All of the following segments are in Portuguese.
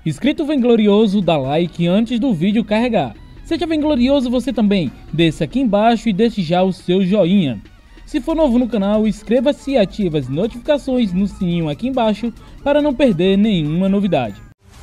Inscrito Vanglorioso, dá like antes do vídeo carregar. Seja vanglorioso você também, desça aqui embaixo e deixe já o seu joinha. Se for novo no canal, inscreva-se e ative as notificações no sininho aqui embaixo para não perder nenhuma novidade.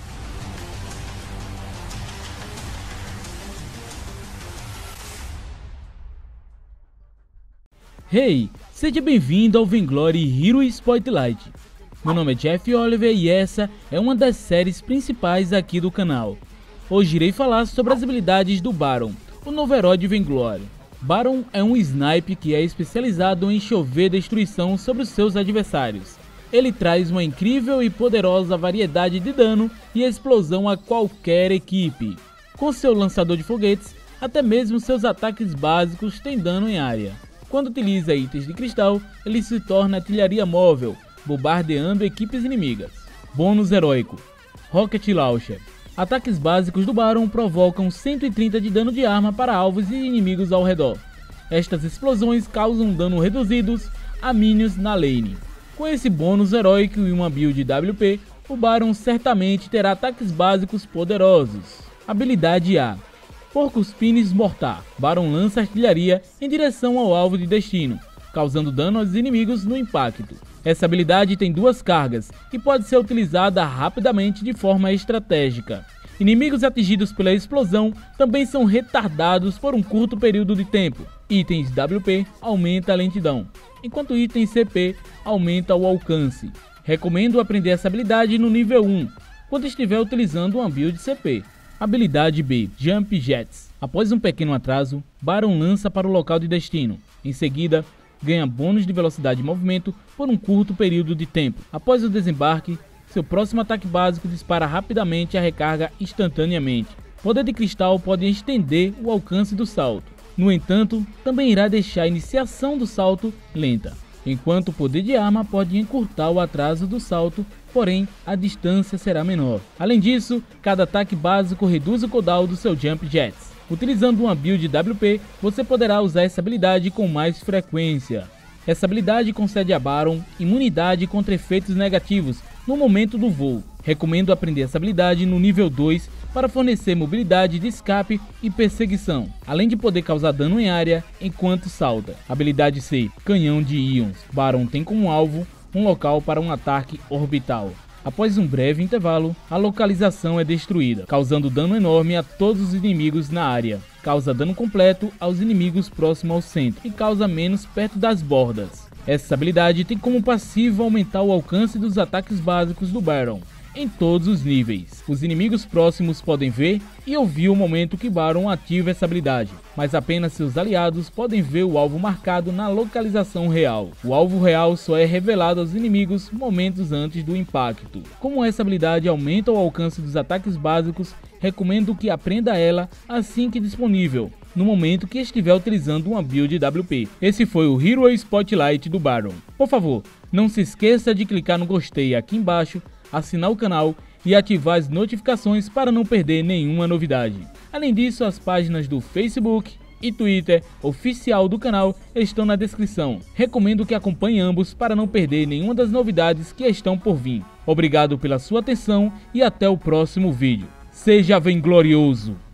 Hey, seja bem-vindo ao Vainglory Hero Spotlight. Meu nome é Jeff Oliver e essa é uma das séries principais aqui do canal. Hoje irei falar sobre as habilidades do Baron, o novo herói de Vainglory. Baron é um sniper que é especializado em chover destruição sobre os seus adversários. Ele traz uma incrível e poderosa variedade de dano e explosão a qualquer equipe. Com seu lançador de foguetes, até mesmo seus ataques básicos têm dano em área. Quando utiliza itens de cristal, ele se torna artilharia móvel, bombardeando equipes inimigas. Bônus heróico: Rocket Launcher. Ataques básicos do Baron provocam 130 de dano de arma para alvos e inimigos ao redor. Estas explosões causam dano reduzidos a minions na lane. Com esse bônus heróico e uma build WP, o Baron certamente terá ataques básicos poderosos. Habilidade A: Porcos Pines Mortar. Baron lança artilharia em direção ao alvo de destino, causando dano aos inimigos no impacto. Essa habilidade tem duas cargas e pode ser utilizada rapidamente de forma estratégica. Inimigos atingidos pela explosão também são retardados por um curto período de tempo. Itens WP aumenta a lentidão, enquanto itens CP aumenta o alcance. Recomendo aprender essa habilidade no nível 1, quando estiver utilizando uma build CP. Habilidade B: Jump Jets. Após um pequeno atraso, Baron lança para o local de destino. Em seguida, ganha bônus de velocidade de movimento por um curto período de tempo. Após o desembarque, seu próximo ataque básico dispara rapidamente a recarga instantaneamente. Poder de cristal pode estender o alcance do salto. No entanto, também irá deixar a iniciação do salto lenta, enquanto o poder de arma pode encurtar o atraso do salto, porém a distância será menor. Além disso, cada ataque básico reduz o cooldown do seu Jump Jets. Utilizando uma build WP, você poderá usar essa habilidade com mais frequência. Essa habilidade concede a Baron imunidade contra efeitos negativos no momento do voo. Recomendo aprender essa habilidade no nível 2 para fornecer mobilidade de escape e perseguição, além de poder causar dano em área enquanto salta. Habilidade C: Canhão de íons. Baron tem como alvo um local para um ataque orbital. Após um breve intervalo, a localização é destruída, causando dano enorme a todos os inimigos na área. Causa dano completo aos inimigos próximos ao centro e causa menos perto das bordas. Essa habilidade tem como passivo aumentar o alcance dos ataques básicos do Baron em todos os níveis. Os inimigos próximos podem ver e ouvir o momento que Baron ativa essa habilidade, mas apenas seus aliados podem ver o alvo marcado na localização real. O alvo real só é revelado aos inimigos momentos antes do impacto. Como essa habilidade aumenta o alcance dos ataques básicos, recomendo que aprenda ela assim que disponível, no momento que estiver utilizando uma build WP. Esse foi o Hero Spotlight do Baron. Por favor, não se esqueça de clicar no gostei aqui embaixo, assinar o canal e ativar as notificações para não perder nenhuma novidade. Além disso, as páginas do Facebook e Twitter oficial do canal estão na descrição. Recomendo que acompanhe ambos para não perder nenhuma das novidades que estão por vir. Obrigado pela sua atenção e até o próximo vídeo. Seja vanglorioso!